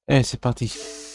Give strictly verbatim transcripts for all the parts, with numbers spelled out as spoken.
Eh, c'est parti.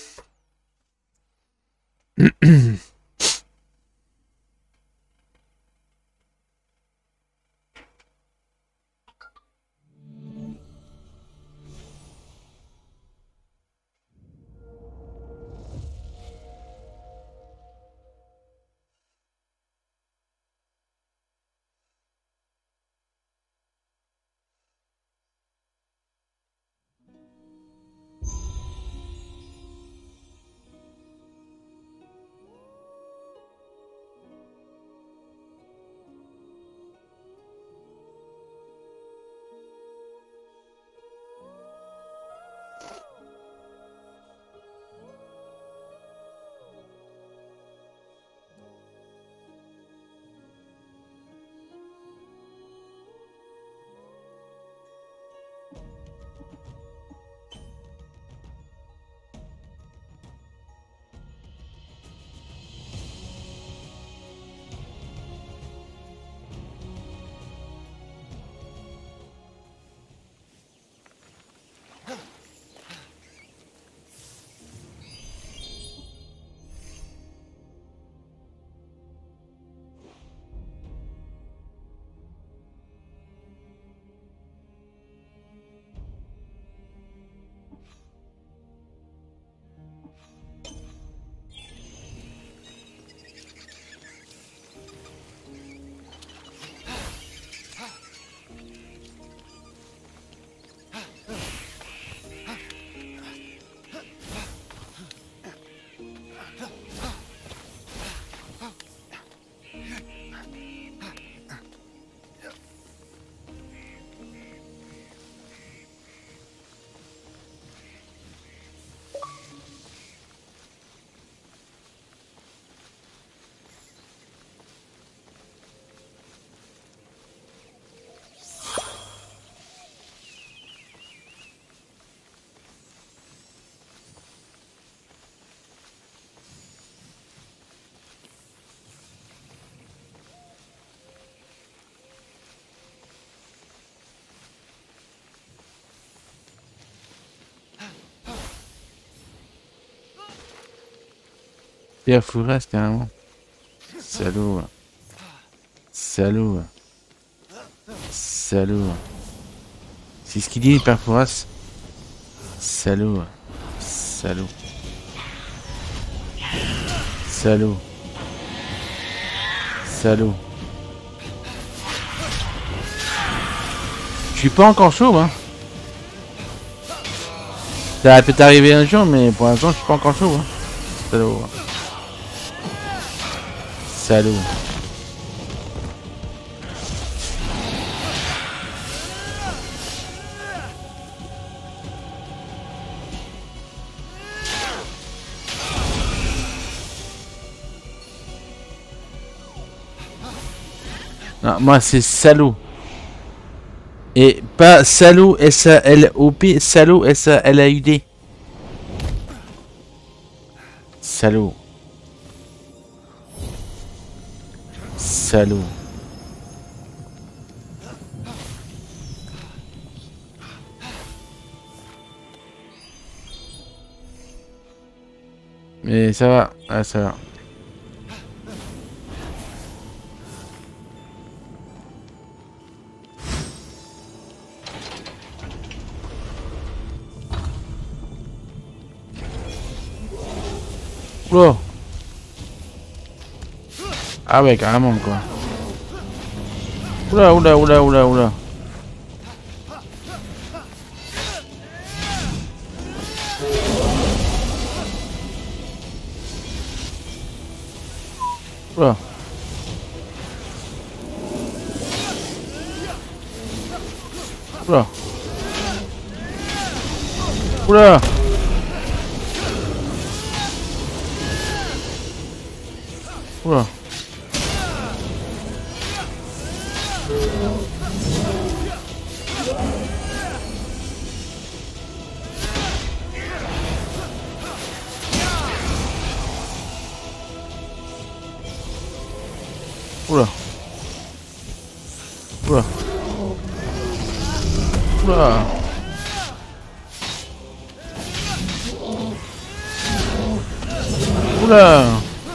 Pierre Fouras, carrément. Salaud. Salaud. Salaud. C'est ce qu'il dit, Pierre Fouras. Salaud. Salaud. Salaud. Salaud. Je suis pas encore chaud, hein. Ça peut t'arriver un jour, mais pour l'instant, je suis pas encore chaud, hein. Salaud. Salaud. Non, moi c'est salaud. Et pas salaud S A L O P, salaud S A L A U D. Salaud. Salaud. Mais ça va, ah, ça va. Oh. Ah ouais, carrément quoi. Oula, oula, oula, oula, oula. Oula. Oula. Oula. Oula. Oula. Oula. Oula. Oula.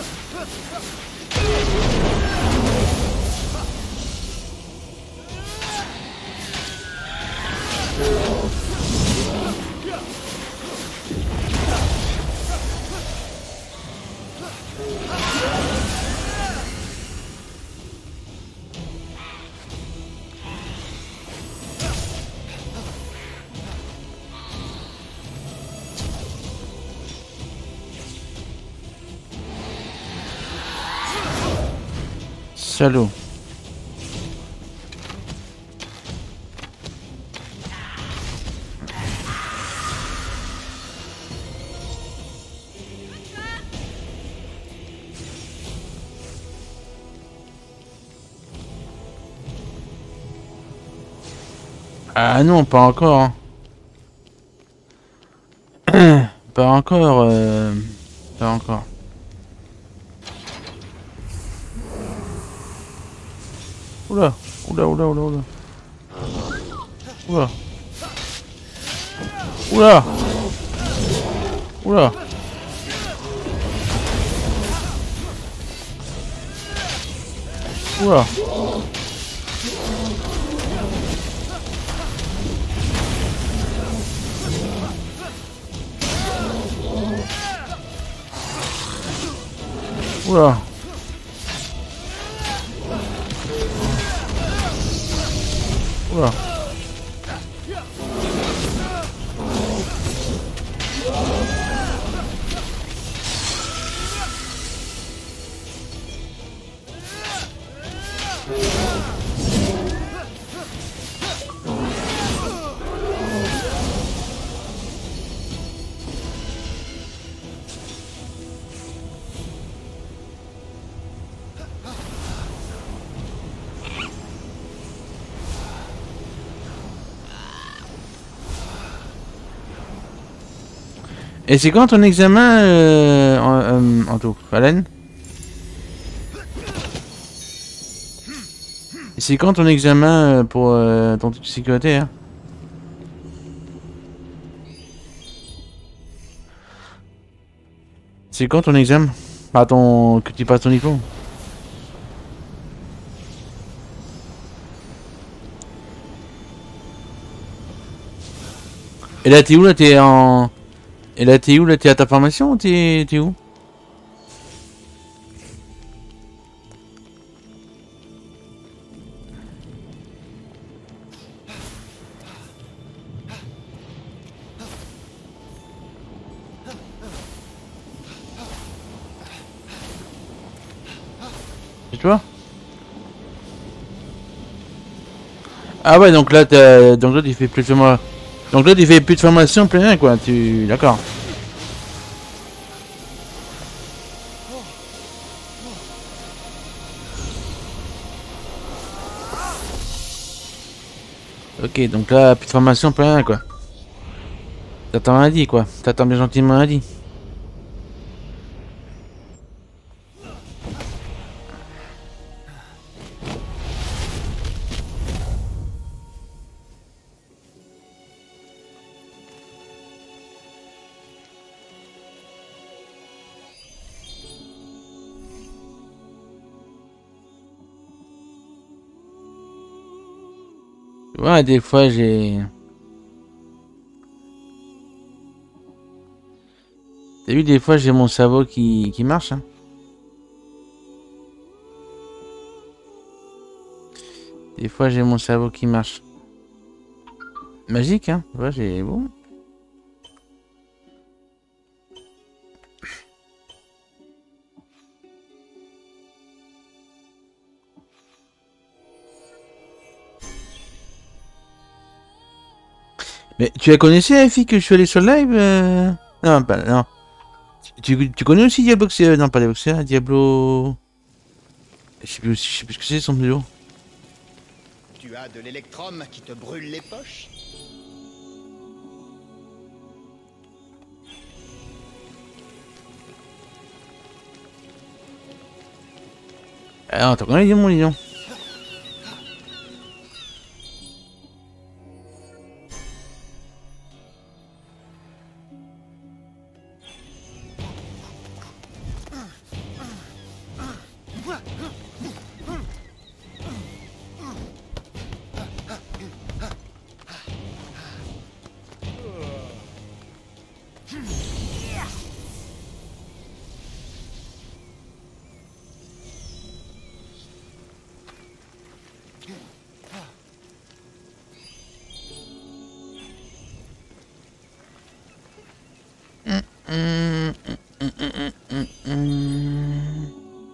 Salaud. Ah non, pas encore. Hein. Pas encore. Euh... Pas encore. Oula, oula, oula, oula, oula. Oula. Oula. Oula. Oula. Oula. Oula. Et c'est quand ton examen euh, en, euh, en tout, Alan? Et c'est quand ton examen pour euh, ton truc de sécurité, hein? C'est quand ton examen? Pas ton... que tu passes ton diplôme? Et là t'es où là? T'es en... Et là t'es où là? T'es à ta formation ou t'es où? C'est toi? Ah ouais, donc là t'as... donc là tu fais plus de formation. Donc là tu fais plus de formation, plus rien quoi, tu... D'accord. Ok, donc là plus de formation, plus rien quoi. T'attends un dit quoi, t'attends bien gentiment un dit. Ouais, des fois j'ai... T'as vu, des fois j'ai mon cerveau qui, qui marche, hein. Des fois j'ai mon cerveau qui marche. Magique, hein. Ouais, j'ai... Bon. Mais tu as connu la fille que je suis allé sur le live euh... Non, pas... Non. Tu, tu connais aussi Diablo... Euh, non, pas Diablo... Diablo... Je sais plus, je sais plus ce que c'est son pseudo. Tu as de l'électrum qui te brûle les poches? Ah non, t'as connais mon lion. Hum, hum, hum, hum, hum.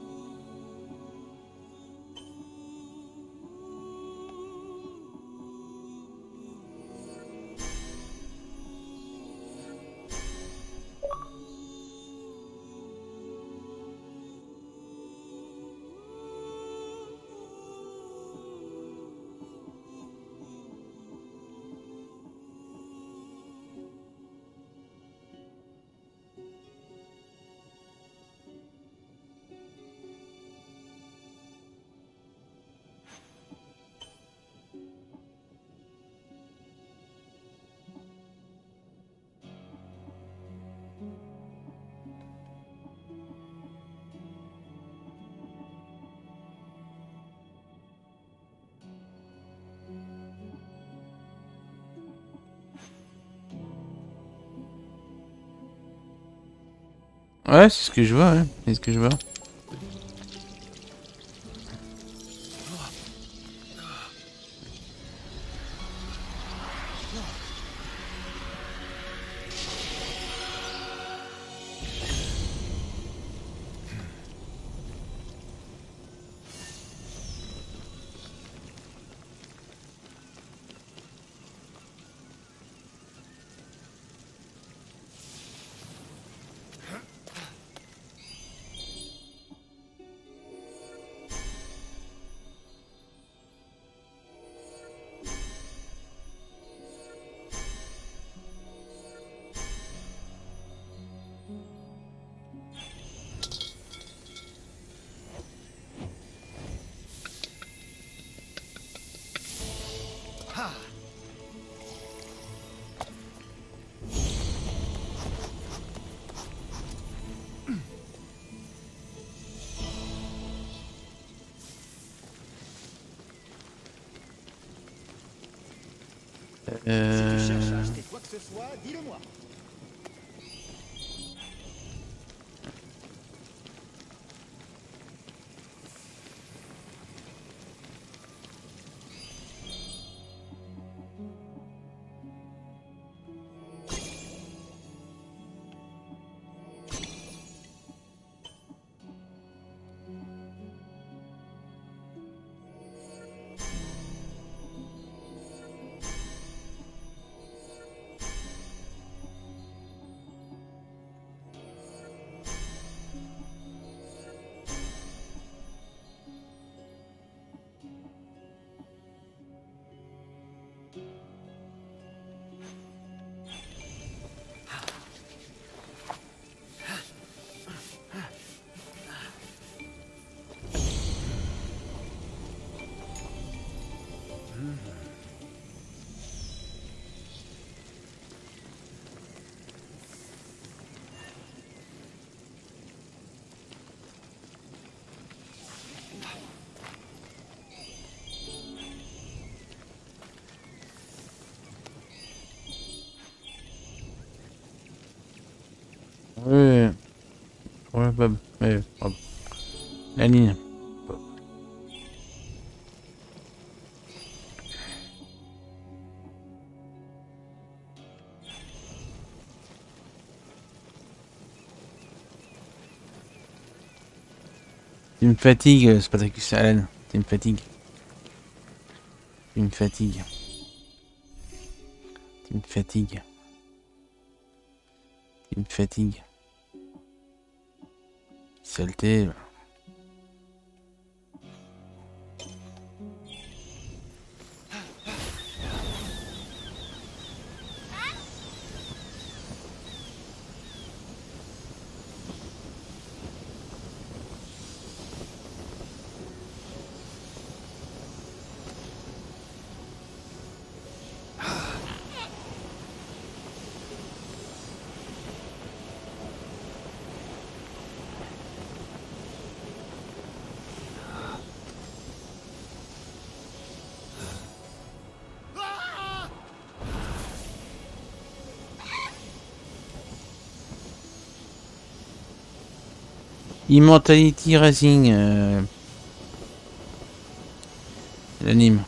Ouais, c'est ce que je vois, ouais. C'est ce que je vois. Si tu cherches à Euh... acheter quoi que ce soit, dis-le-moi. Ouais, ouais, Bob. Ouais, Bob. La ligne. Bob. Tu me fatigues, c'est pas très Alan. Tu me fatigues. Tu me fatigues. Tu me fatigues. Tu me fatigues. Saleté. Immortality Racing. Euh... L'anime.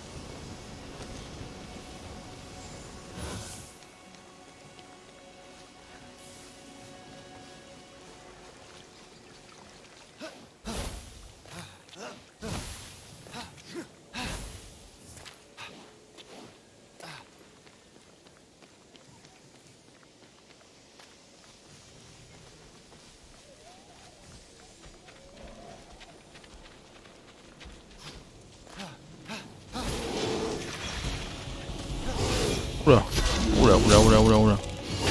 Oula. Oula, oula, oula, oula, oula.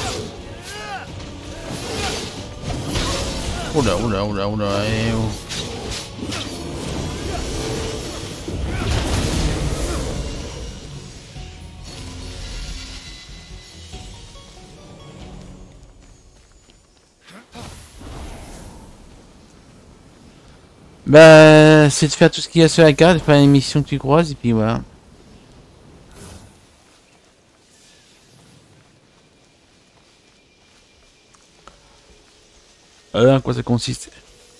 Oula, oula, oula, oula, eh oh. Bah, c'est de faire tout ce qu'il y a sur la carte, de faire une mission que tu croises, et puis voilà. Alors, à quoi ça consiste?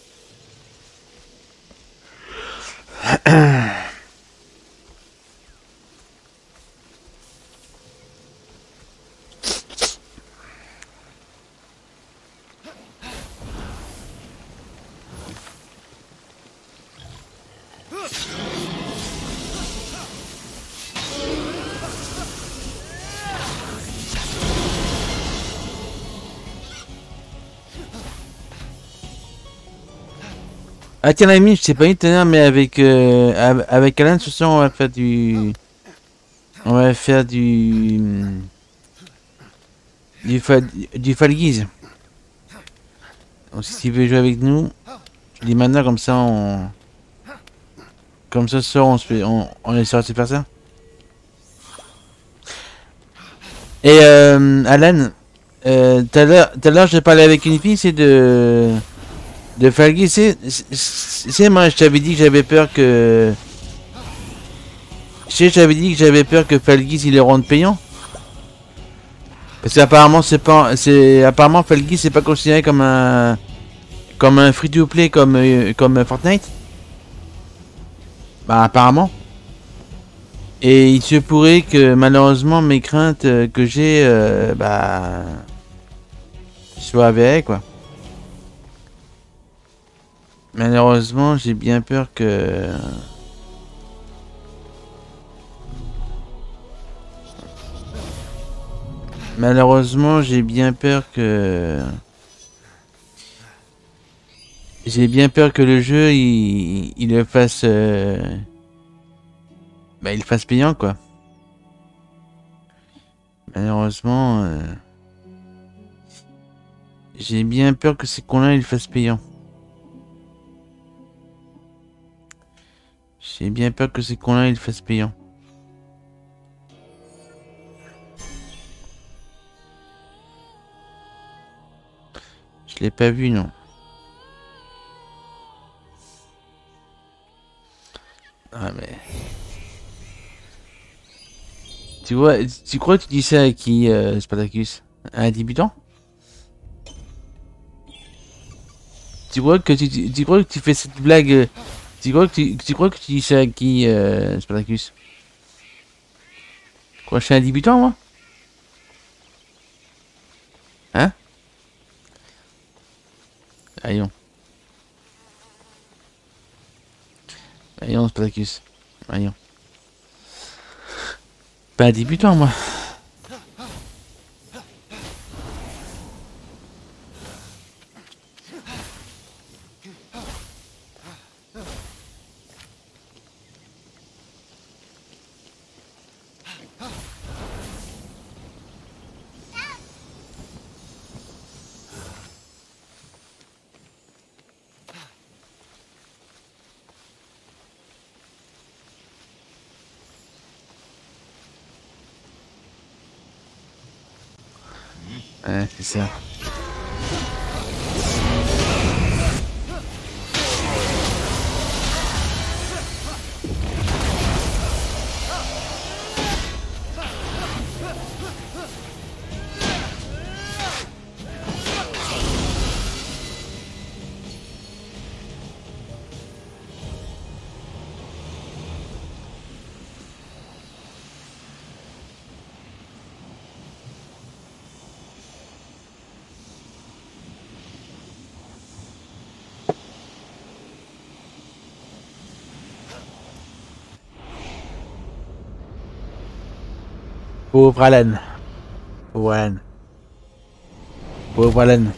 Ah tiens l'ami, je sais pas tout à l'heure, mais avec euh, avec Alan ce soir on va faire du on va faire du du fa... du Fall Guys. Donc si tu veux jouer avec nous, tu dis maintenant comme ça on comme ça ce soir on se fait on, on essaiera de se faire ça. Et euh, Alan, euh, tout à l'heure tout à l'heure j'ai parlé avec une fille, c'est de de Fall Guys, c'est c'est moi je t'avais dit que j'avais peur que je sais j'avais dit que j'avais peur que Fall Guys il les rende payants. Parce qu'apparemment c'est pas c'est apparemment Fall Guys c'est pas considéré comme un comme un free to play comme euh, comme Fortnite. Bah apparemment. Et il se pourrait que malheureusement mes craintes euh, que j'ai euh, bah soient avérées quoi. Malheureusement, j'ai bien peur que... Malheureusement, j'ai bien peur que... J'ai bien peur que le jeu, il, il le fasse... Euh... Bah, il le fasse payant, quoi. Malheureusement... Euh... J'ai bien peur que ces cons-là, ils le fassent payant. J'ai bien peur que ces cons-là ils le fassent payant. Je l'ai pas vu, non. Ah mais... Tu vois, tu crois que tu dis ça à qui, euh, Spartacus? À un débutant? Tu crois que tu, tu, tu crois que tu fais cette blague... Euh, Tu crois que tu, tu crois que tu dis ça à qui, euh, Spartacus? Quoi, je suis un débutant, moi? Hein? Allons. Allons, Spartacus. Allons. Pas un débutant, moi. Ouais, c'est ça. Pauvre Alan. Pauvre Alan. Pauvre Alan.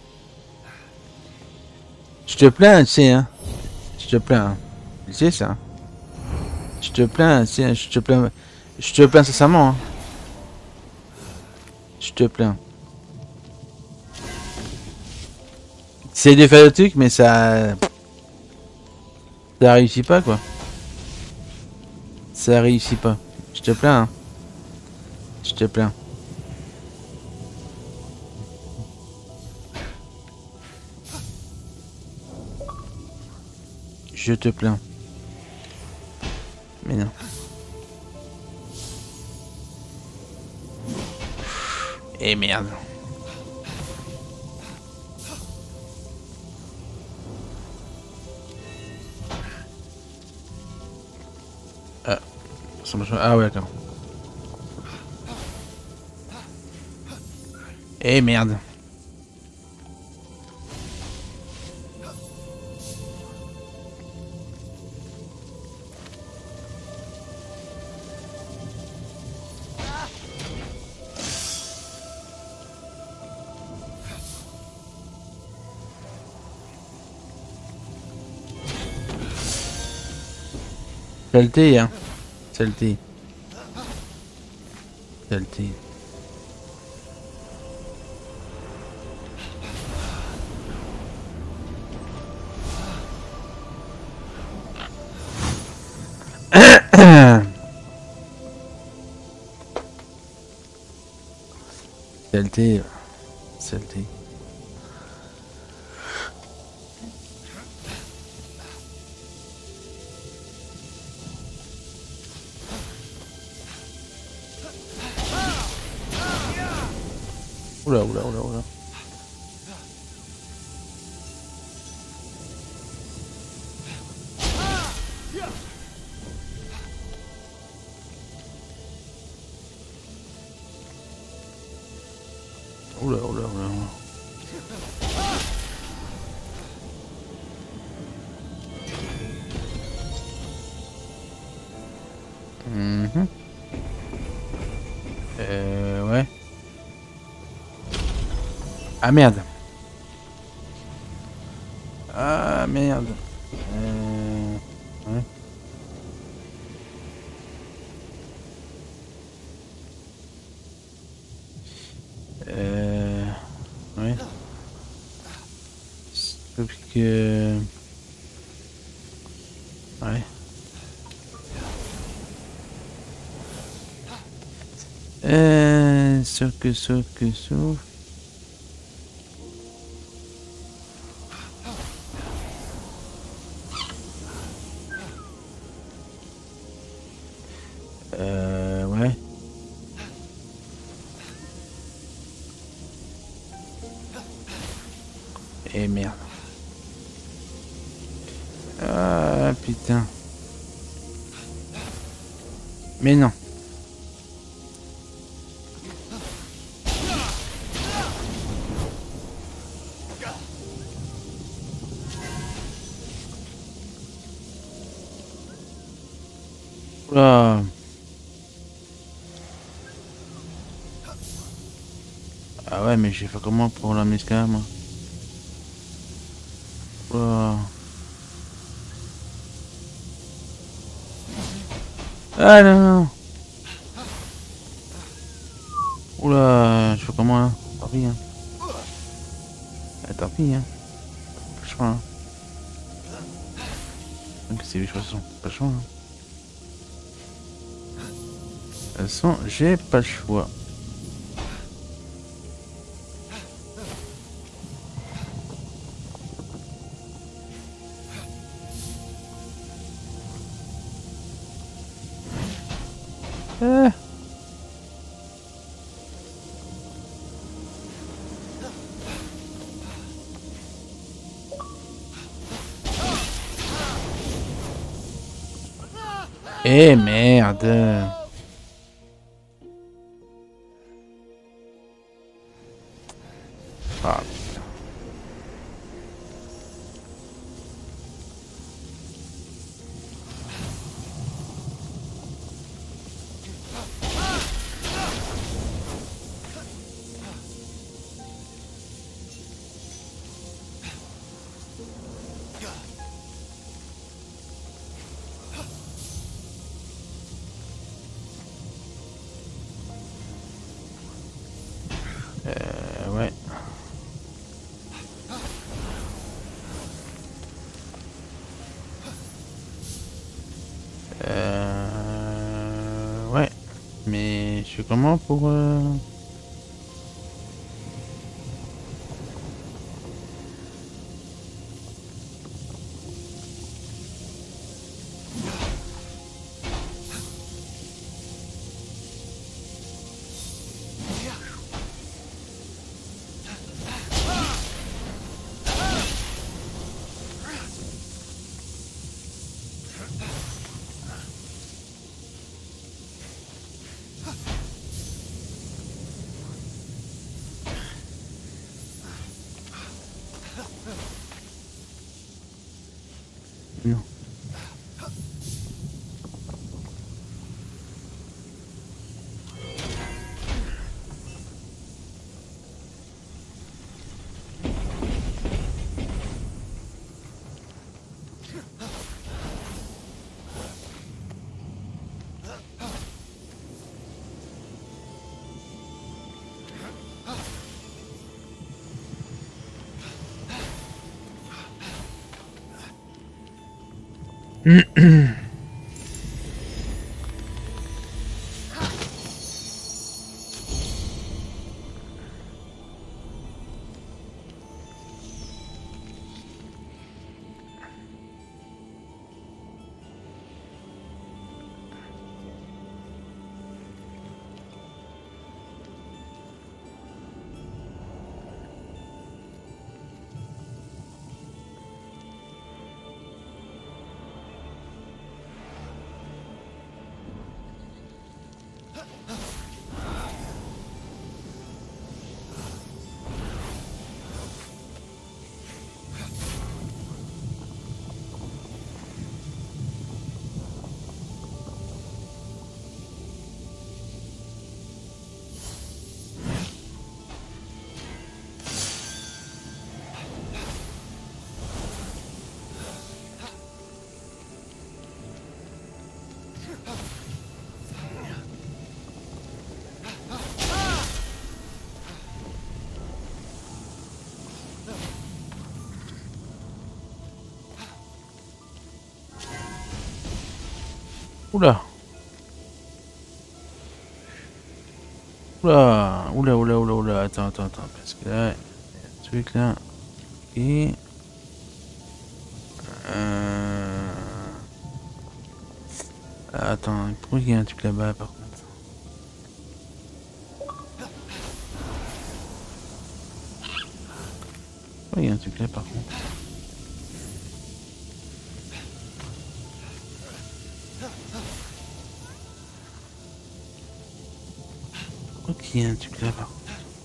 Je te plains, tu sais, hein. Je te plains. Hein. Tu sais ça. Je te plains, tu sais, je te plains. Je te plains sincèrement. Hein. Je te plains. C'est de faire le truc, mais ça... Ça réussit pas, quoi. Ça réussit pas. Je te plains, hein. Je te plains. Je te plains. Mais non. Eh merde. Ah, ça marche. Ah ouais, d'accord. Eh merde. Saleté, hein. Saleté. Saleté. Saleté. Saleté. Oula, oula, oula, oula. Oula, oula, oula. Mhm. Euh, ouais. Ah merde. Ah merde. Euh, ouais. Euh, ouais. Sauf que... Ouais. Euh, sauf que, sauf que, sauf... Euh, ouais. Et merde. Ah putain. Mais non. Oula. Ah ouais, mais j'ai fait comment pour la mesca, moi? Oula. Ah non, non. Oula, je fais comment là? Tant pis, hein. Ah, tant pis, hein. Pas le choix, hein. Donc c'est les choix, pas le choix, hein. De toute façon, j'ai pas le choix. Ah. Eh merde. Ah. Euh, ouais. Euh... Ouais. Mais je fais comment pour... Euh... Non. Oula. Oula. Oula, oula, oula, oula. Attends, attends, attends. Parce que là, il y a un truc là. Et... Euh... Attends, pourquoi il y a un truc là-bas par contre? Pourquoi il y a un truc là par contre? Ok, il y a un truc là par contre.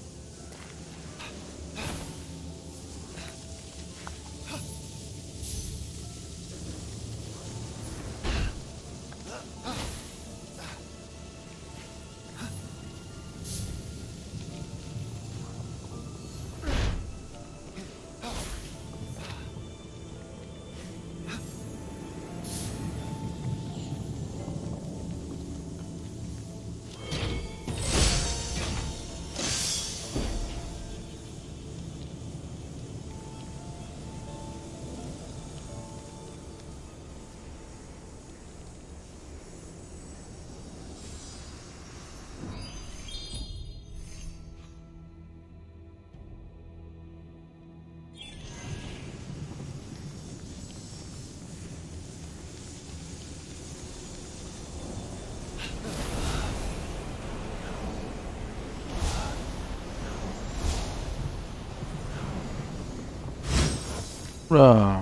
Oula.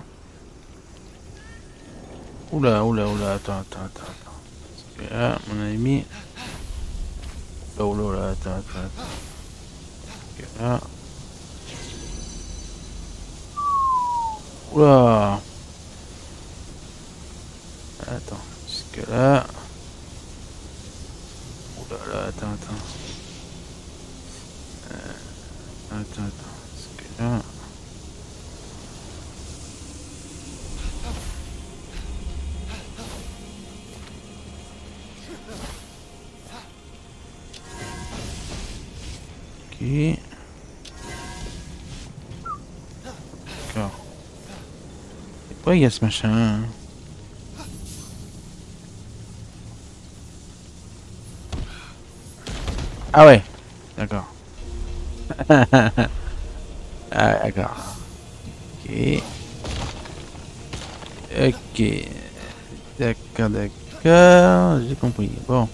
Oula, oula, oula, attends, attends, attends, attends. Parce que là, mon ami... Oula, oula, oula, attends, attends, attends. Parce que là... Oula. Attends, jusque là... Oula, là, attends, attends. Euh... Attends, attends, jusque là... Ok. Ok. D'accord. Et pourquoi il y a ce machin hein? Ah ouais. D'accord. Ah d'accord. Ok. Ok. D'accord, d'accord. J'ai compris. Bon.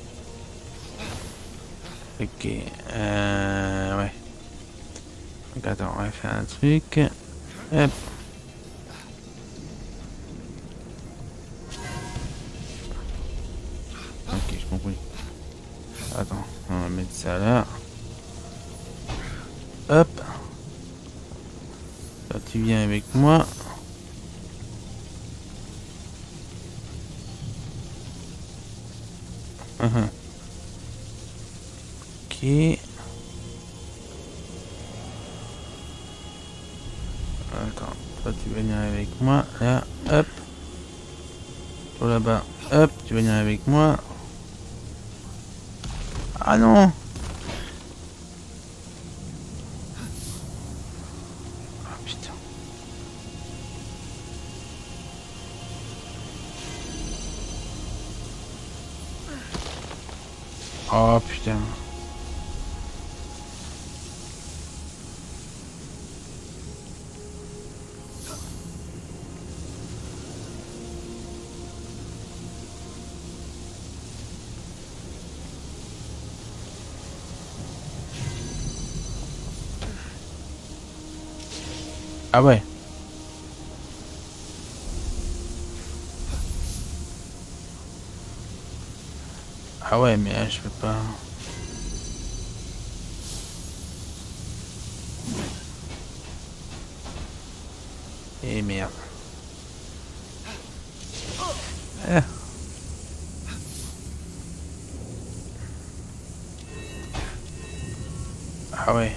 Ok. Euh, ouais. Donc attends, on va faire un truc. Hop. Ok, j'ai compris. Attends, on va mettre ça là. Hop. Toi, tu viens avec moi. Uh-huh. Ok. Attends, toi tu vas venir avec moi. Là, hop. Toi là-bas, hop, tu vas venir avec moi. Ah non! Ah putain. Oh putain. Ah ouais. Ah ouais, mais là, je peux pas. Eh merde. Ah, ah ouais.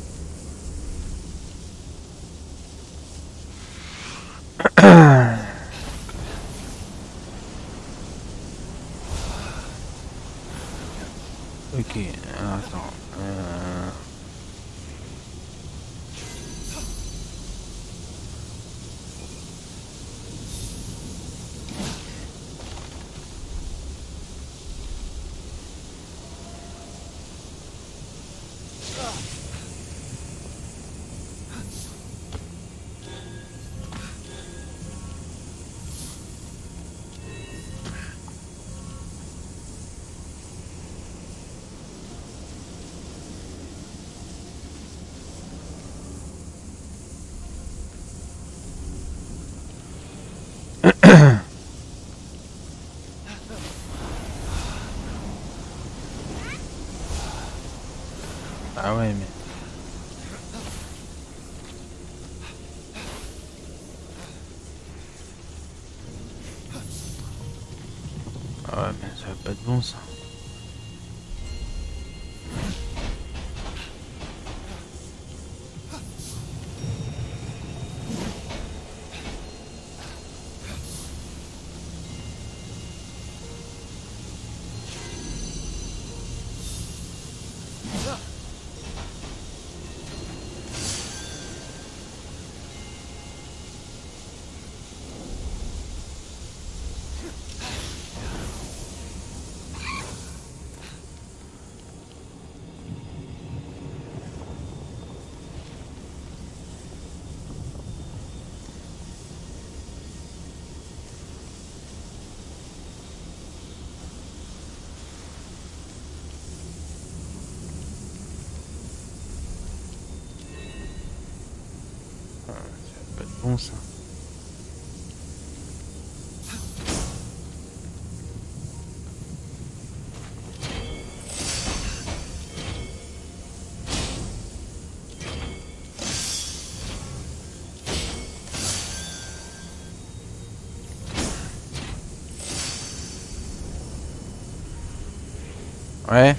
Ok, alors attends. Euh... Ah ouais, mais. Ah ouais, mais ça va pas être bon ça. Ah, ça va pas être bon ça. Ouais.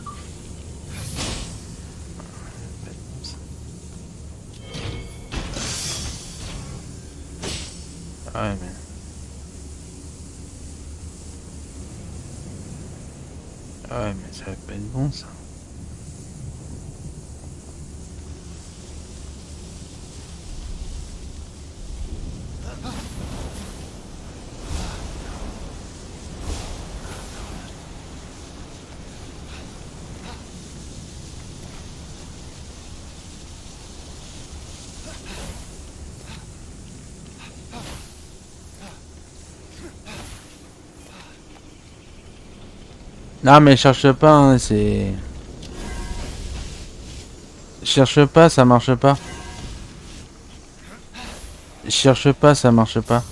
Ah ouais, mais. Ah ouais, mais ça va pas être bon ça. Non mais cherche pas, hein, c'est... Cherche pas, ça marche pas. Cherche pas, ça marche pas.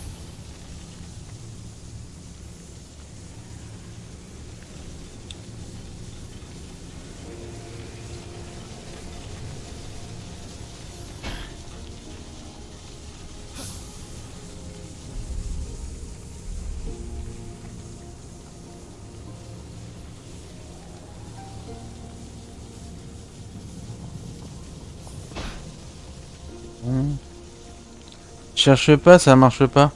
Hmm. Cherche pas, ça marche pas.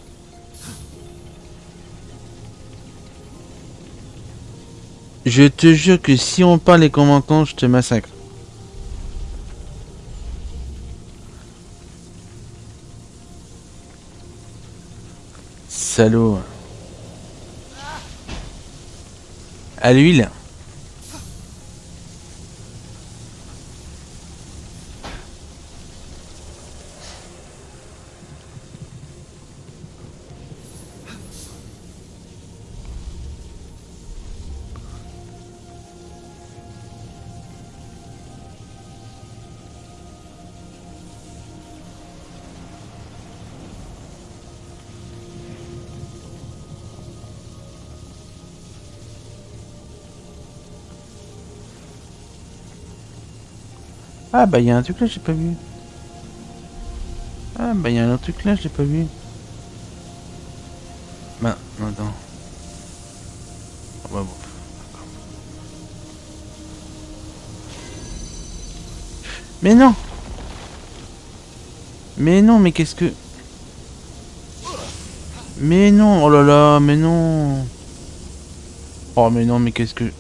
Je te jure que si on parle les commentants, je te massacre. Salaud. À l'huile. Ah bah il y a un truc là, j'ai pas vu. Ah bah il y a un autre truc là, j'ai pas vu. Bah, attends. Ouais, bon. Mais non. Mais non, mais qu'est-ce que... Mais non, oh là là, mais non. Oh mais non, mais qu'est-ce que...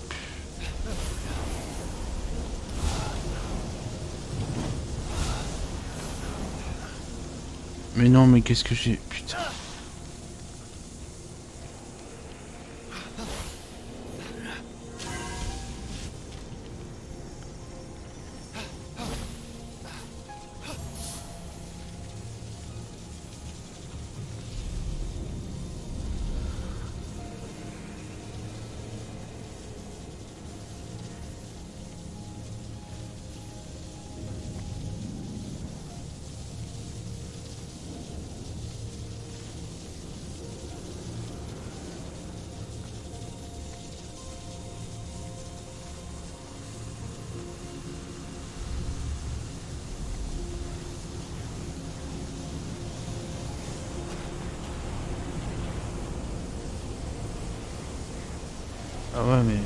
Mais non, mais qu'est-ce que j'ai... Putain. Ah ouais, mais...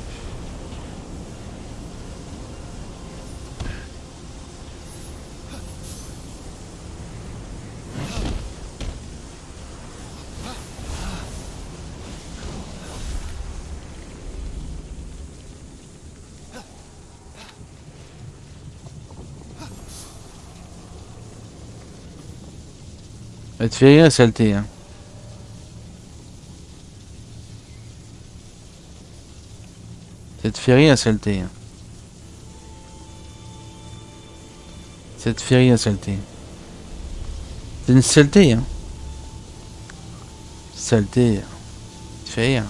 Ça te fait rien, saleté, hein. Ça te fait rien, saleté, hein. Ça te fait rien, saleté. C'est une saleté, hein. Saleté. Ça te fait rien.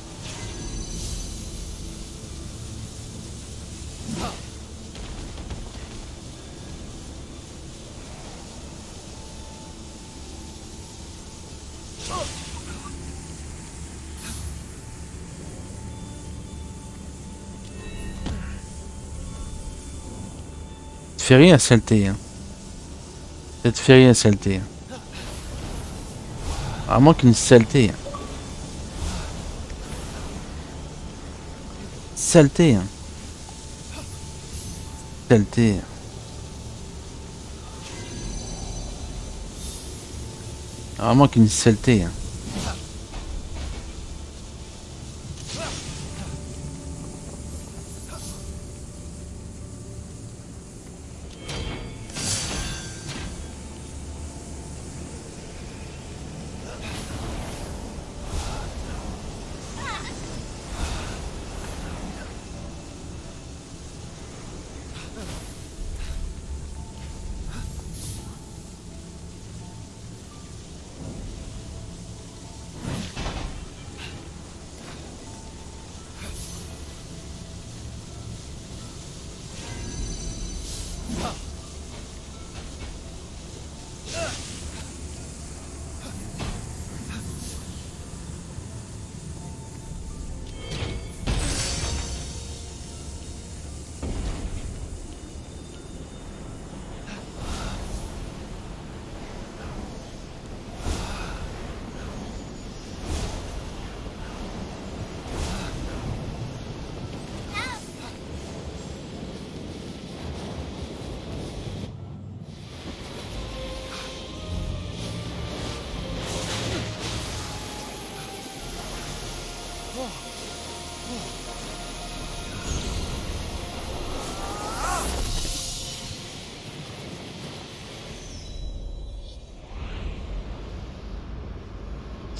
Ça te fait rien, saleté, hein. Ça te fait rien, saleté. Vraiment qu'une saleté. Saleté, hein. Saleté. Vraiment qu'une saleté, hein.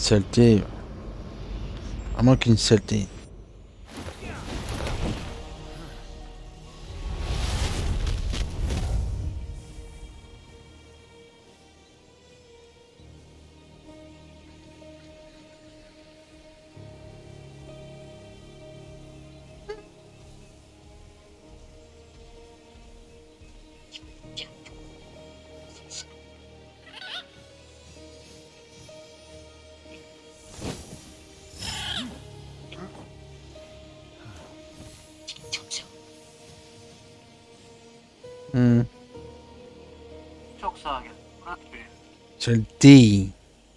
saleté. Vraiment qu'une saleté. Hmm. Saleté.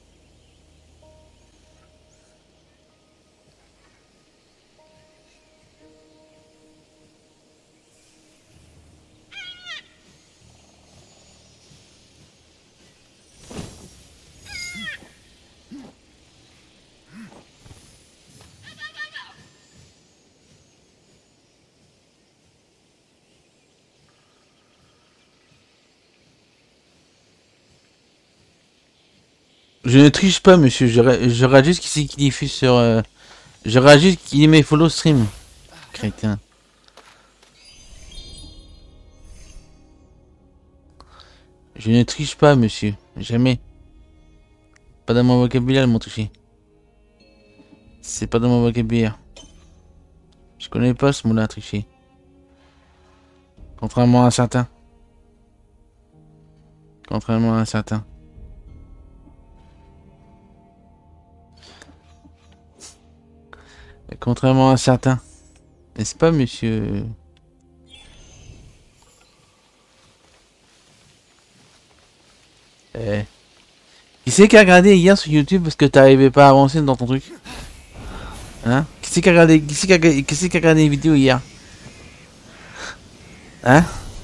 Je ne triche pas, monsieur. Je, ra- je rate juste qu'il qu'il diffuse sur. Euh... Je rate juste qu'il met follow stream. Crétin. Je ne triche pas, monsieur. Jamais. Pas dans mon vocabulaire, mon tricher. C'est pas dans mon vocabulaire. Je connais pas ce mot-là, tricher. Contrairement à certains. Contrairement à certains. Contrairement à certains. N'est-ce pas, monsieur? Eh. Qui c'est qui a regardé hier sur YouTube parce que t'arrivais pas à avancer dans ton truc? Hein? Qui c'est qui a regardé, qui c'est qui a, qui c'est qui a regardé les vidéos hier? Hein?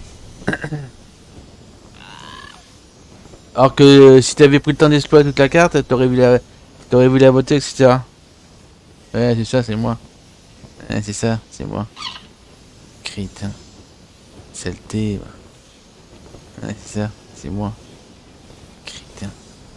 Alors que euh, si t'avais pris le temps d'explorer toute la carte, t'aurais vu la, t'aurais vu la beauté, et cetera. Ouais, c'est ça, c'est moi. Ouais, c'est ça, c'est moi. Crétin. Saleté. Ouais, c'est ça, c'est moi. Crétin.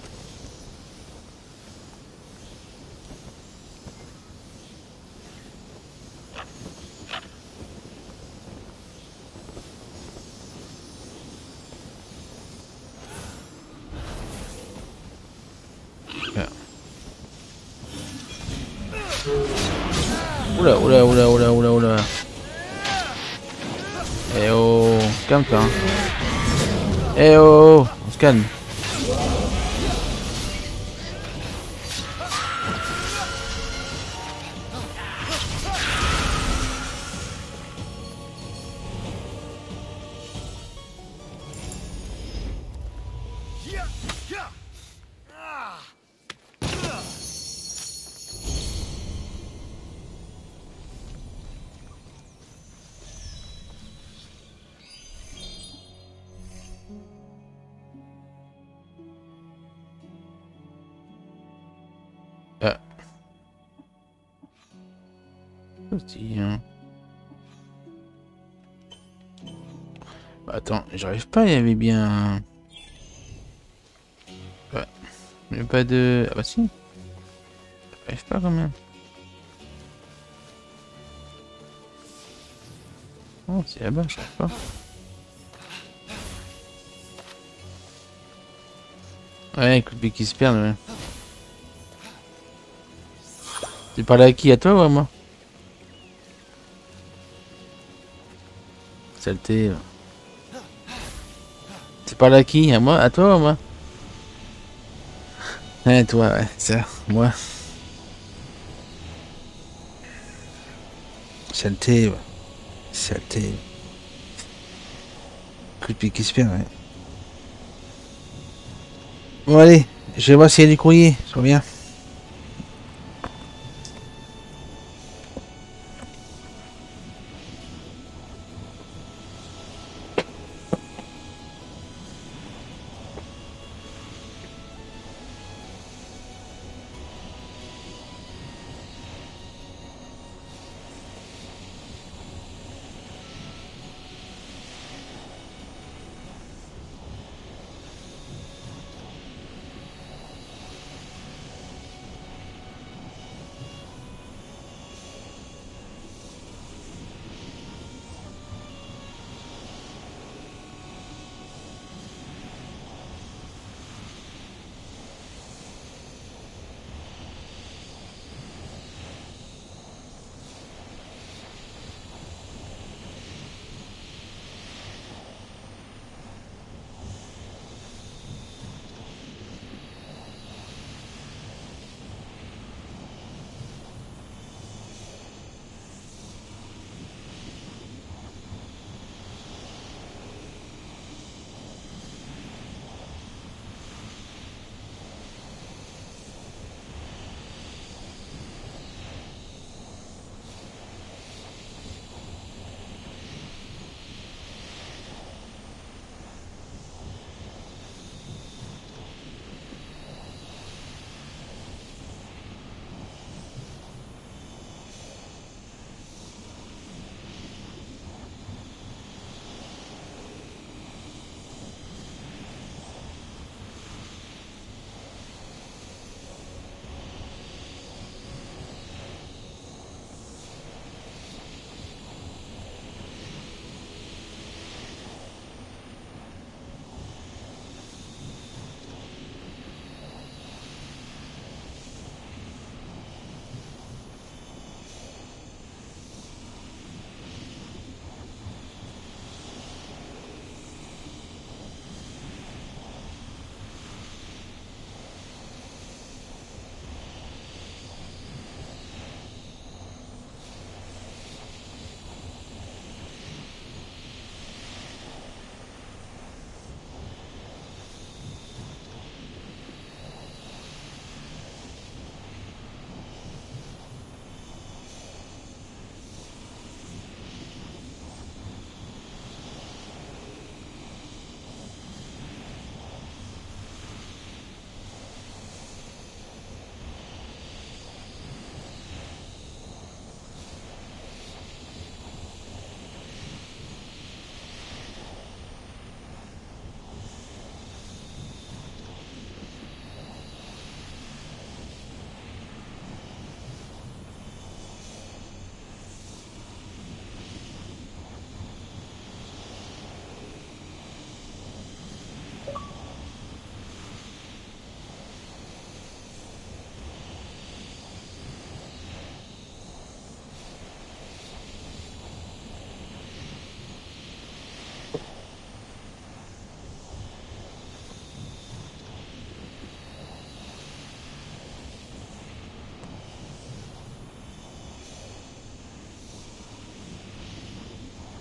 Oula, oula, oula, oula, oula, oula. Eh oh, calme-toi. Hein. Eh oh, on se calme. Ah. Aussi, hein. Bah, attends, j'arrive pas, il y avait bien... Ouais. Mais pas de... Ah bah si. J'arrive pas quand même. Oh, c'est là-bas, je sais pas. Ouais, écoute, mais qui se perdent, ouais. Tu parles à qui? À toi ou à moi? Saleté. Tu parles à qui? À moi? À toi ou à moi? Ouais, toi, ouais, ça, moi. Saleté, ouais. Saleté. Écoute, mais qui se perd, ouais. Bon, allez, je vais voir s'il y a du courrier, je reviens.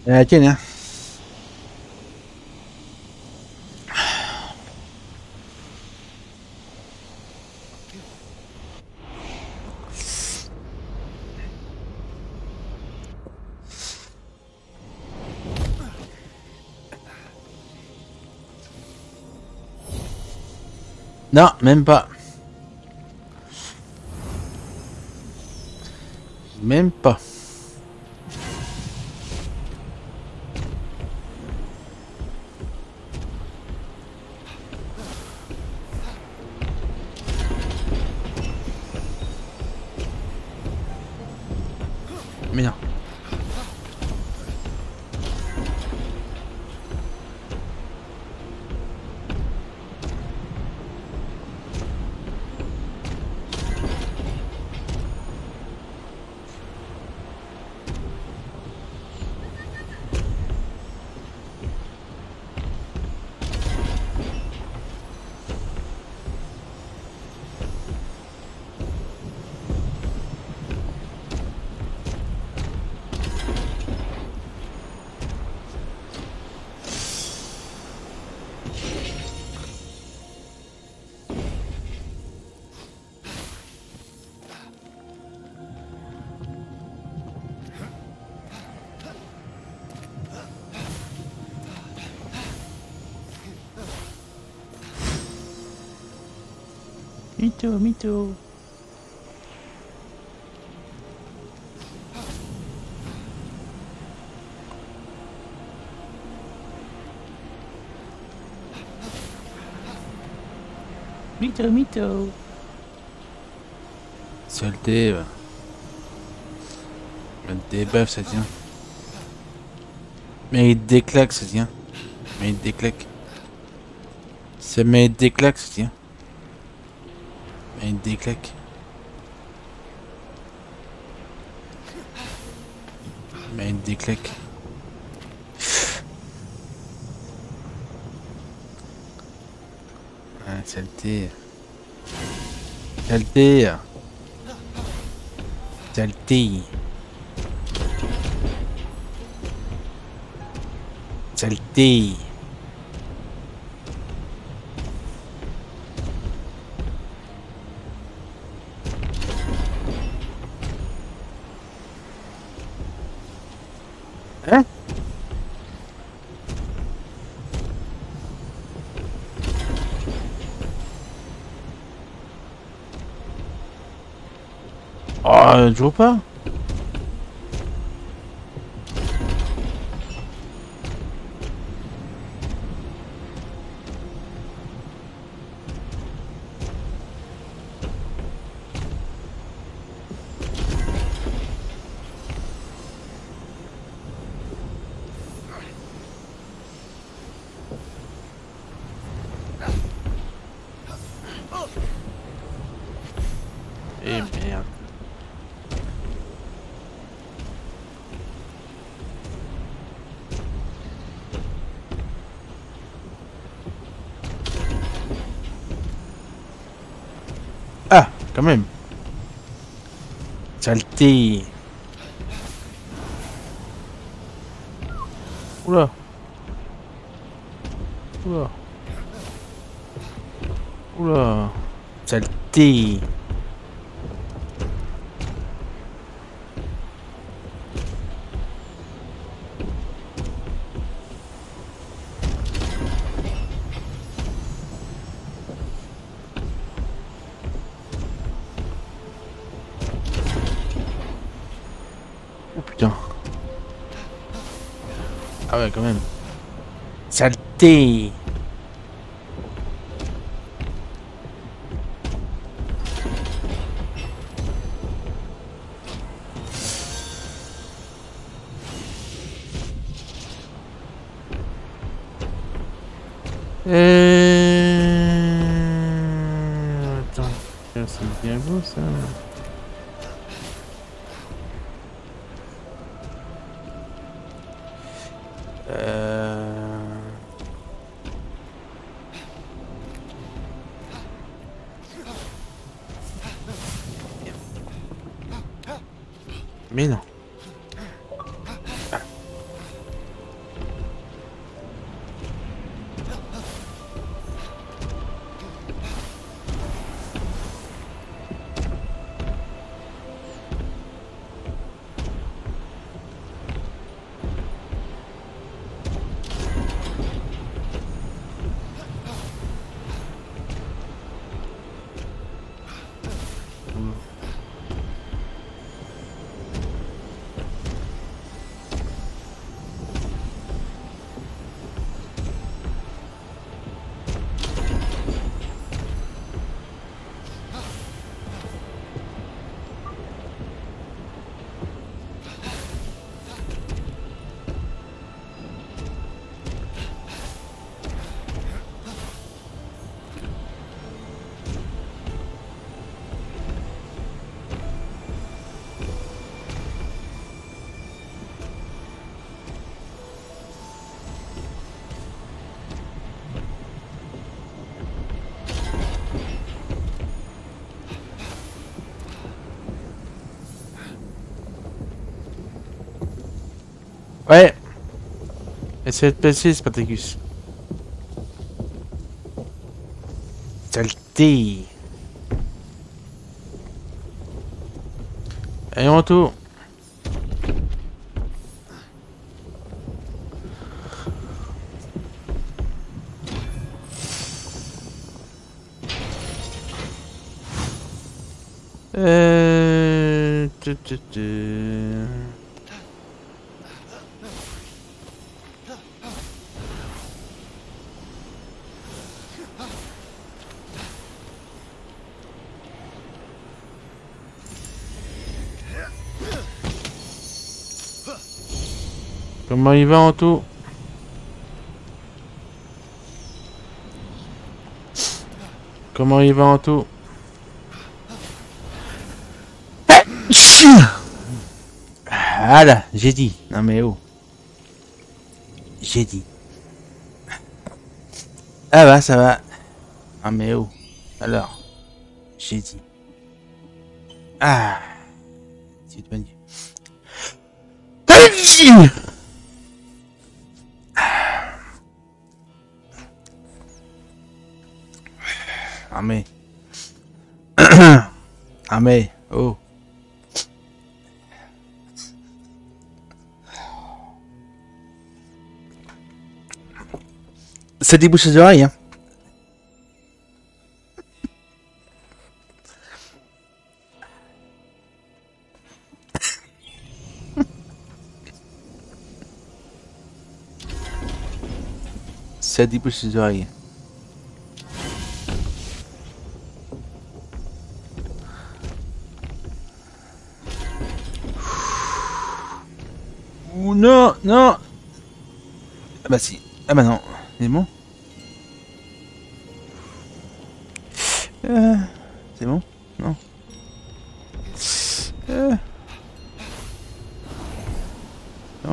La tienne, hein. Non, même pas. Même pas. Mais non. Mytho, mytho. Mytho, mytho. Saleté. Va. Des baffes, ça tient. Mais il déclaque, ça tient. Mais il déclaque. Ça met des claques, ça tient. Mais il déclaque. Mais il déclaque. Ah, saleté. Saleté. Saleté. Saleté. Hein? Oh, toujours pas? Eh merde. Ah, quand même. Saleté. Oula. Oula. Oula. Saleté. Oh putain. Ah ouais, quand même. Saleté. Euh... Attends, c'est bien beau ça. Euh... Mais non. Essaye de passer, Spartacus. Saleté. Allez, on tourne. Euh... tu, tu, tu. Comment il va en tout? Comment il va en tout? Voilà, j'ai dit. Non mais oh. J'ai dit. Ah bah ça va. Ah mais oh. Alors. J'ai dit. Ah. C'est de manière. Ah mais. Ah mais. Oh. Ça débouche les oreilles, hein. Ça débouche les oreilles. Ouh, non, non. Ah bah si. Ah bah non. C'est bon. Euh, c'est bon? Non. Euh. Non.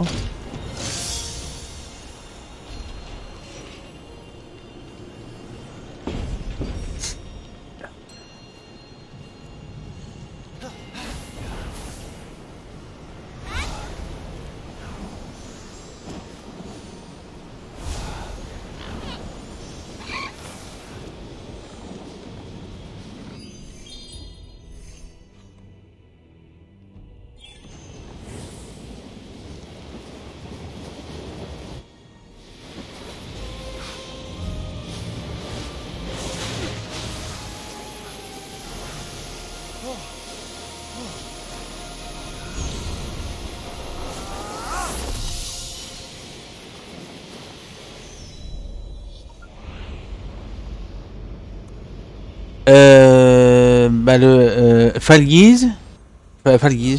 Euh, bah le euh, Falguise, enfin, Falguise,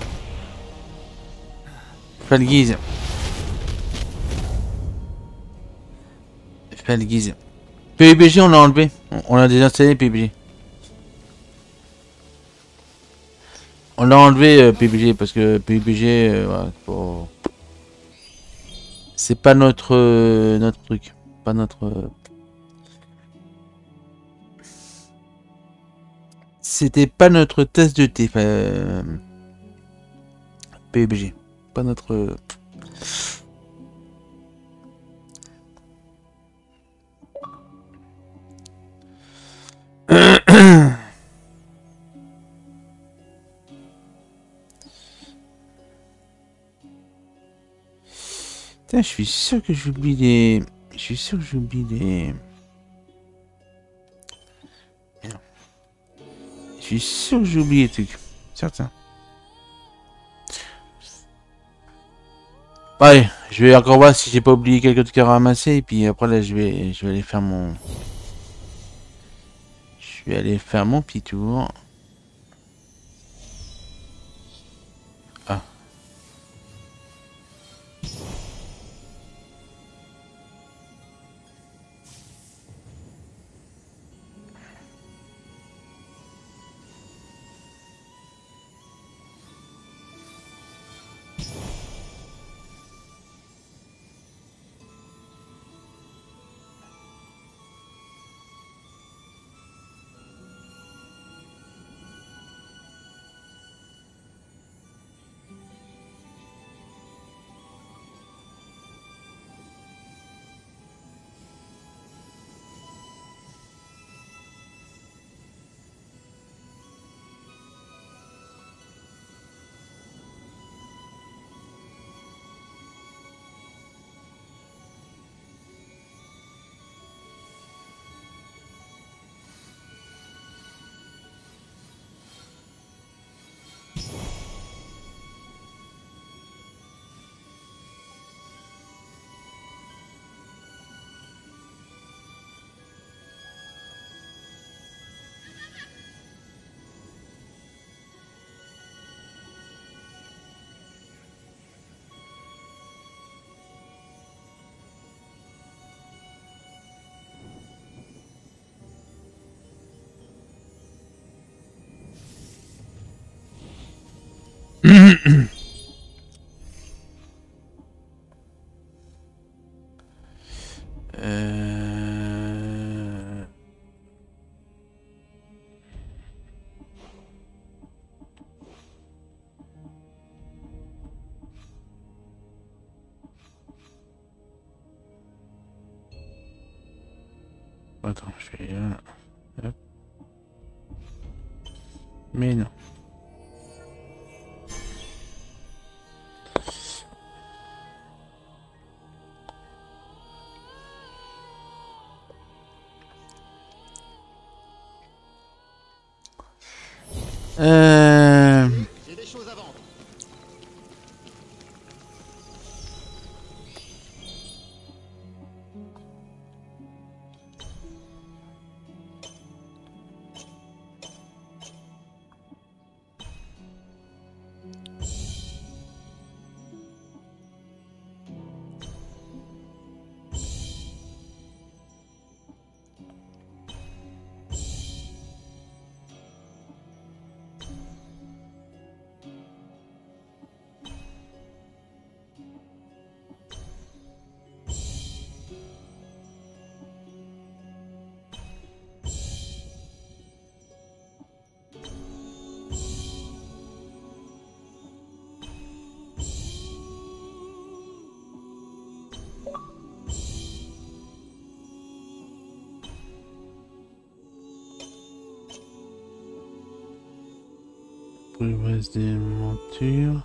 Falguise, Falguise. P U B G on l'a enlevé, on l'a désinstallé P U B G. On l'a enlevé euh, P U B G parce que P U B G, euh, ouais, faut... c'est pas notre euh, notre truc, pas notre. Euh... C'était pas notre tasse de thé, euh... P U B G, pas notre. Euh... Putain, je suis sûr que j'oublie les. Je suis sûr que j'oublie les. Mais non. Je suis sûr que j'ai oublié les trucs. Certain. Ouais, je vais encore voir si j'ai pas oublié quelques trucs à ramasser et puis après là je vais je vais aller faire mon. Je vais aller faire mon petit tour. Ah. euh... Attends, je vais là. Hop. Mais non. Euh... J'ai des choses à vendre. Prouesse des montures.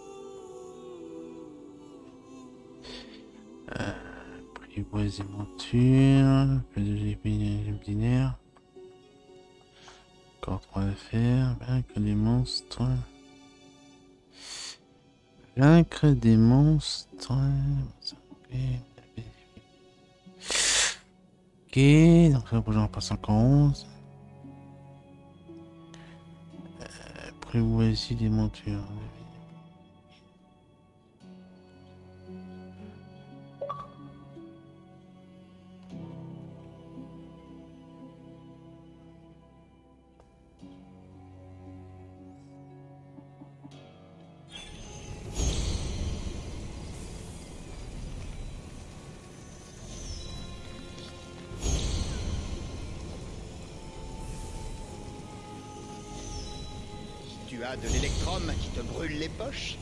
Euh, Prouesse des montures. Plus de G P binaire. Encore trois affaires. Vaincre des monstres. Vaincre des monstres. Ok, donc là, j'en passe encore onze. Prévoici des montures. Tu as de l'électrum qui te brûle les poches?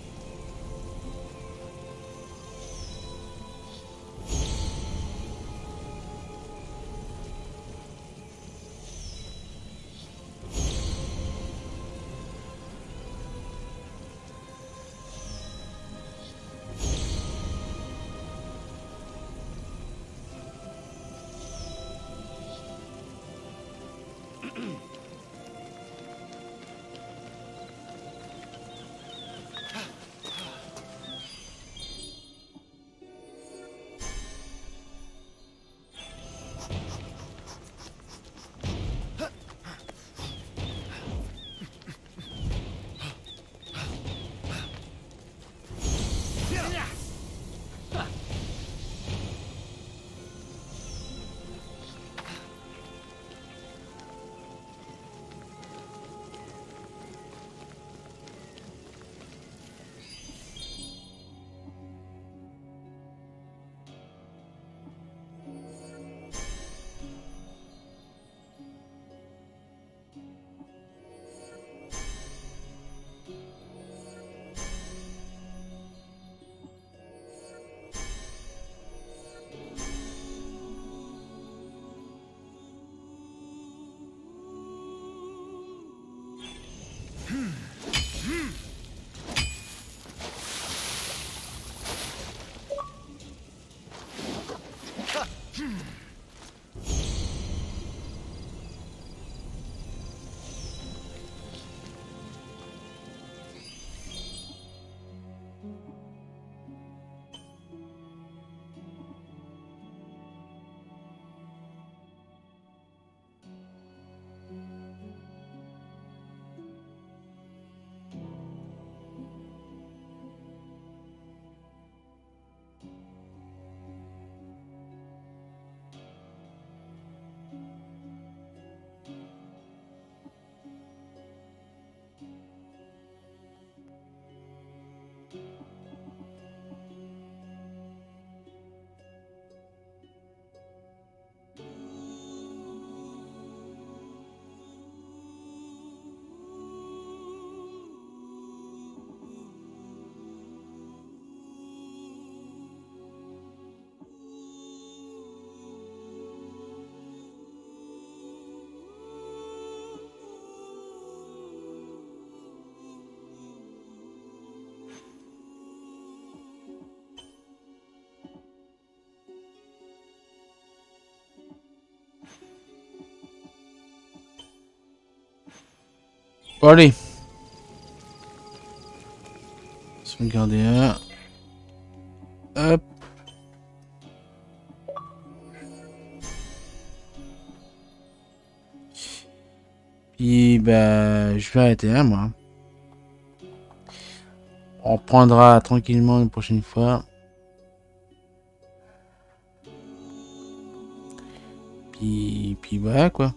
Bon, allez. Sauvegarder un. Hop. Puis, bah, je vais arrêter là, moi. On reprendra tranquillement une prochaine fois. Puis, puis voilà, quoi.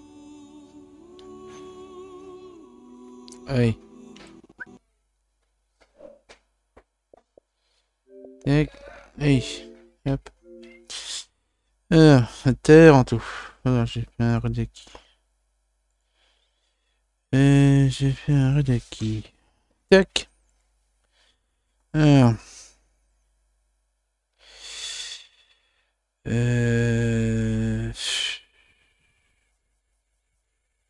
Allez. Tac. Allez. Hop. Alors, à terre en tout. Voilà, j'ai fait un redaki. Euh, j'ai fait un redaki. Tac. Alors. Euh...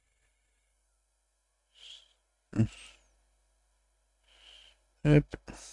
Hop.